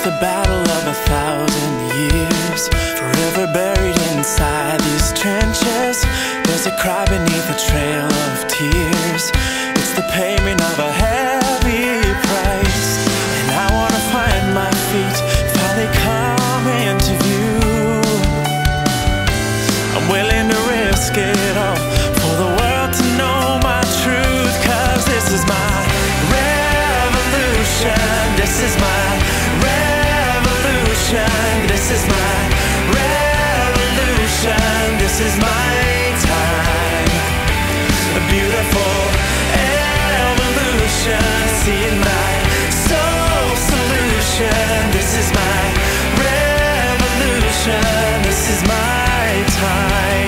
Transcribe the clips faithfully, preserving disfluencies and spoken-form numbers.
the battle of a thousand years, forever buried inside these trenches. There's a cry beneath a trail of tears. It's the payment of a heavy price. And I wanna find my feet, finally come into view. I'm willing to risk it all for the world to know my truth. Cause this is my revolution. This is my revolution. This is my revolution. This is my time. A beautiful evolution. Seeing my soul solution. This is my revolution. This is my time.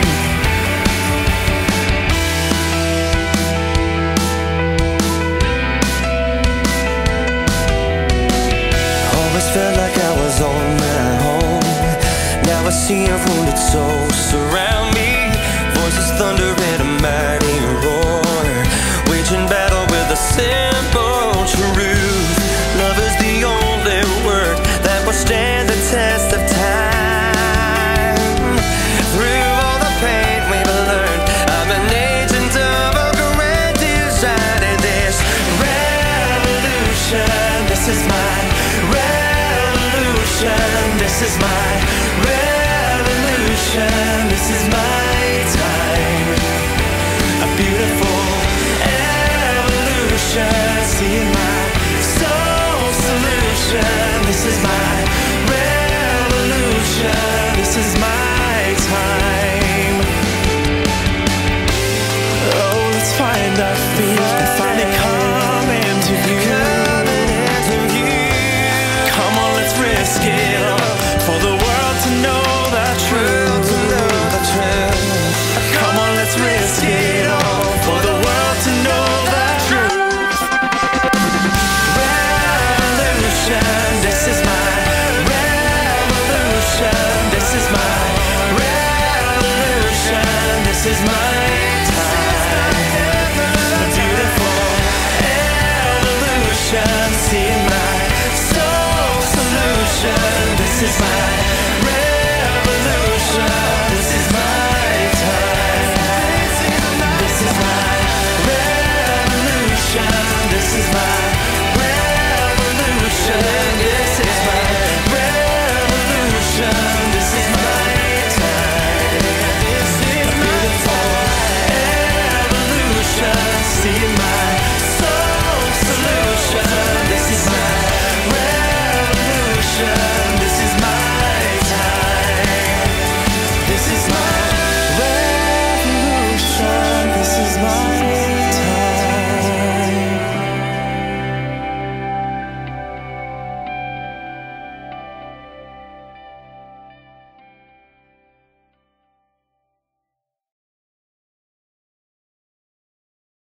Felt like I was on my own. Now I see a wounded soul surround me. Voices thunder in a mighty roar, waging battle with a simple truth. Love is the only word that will stand the test of time. Through all the pain we've learned, I'm an agent of a grand design. And this revolution, this is my revolution. This is my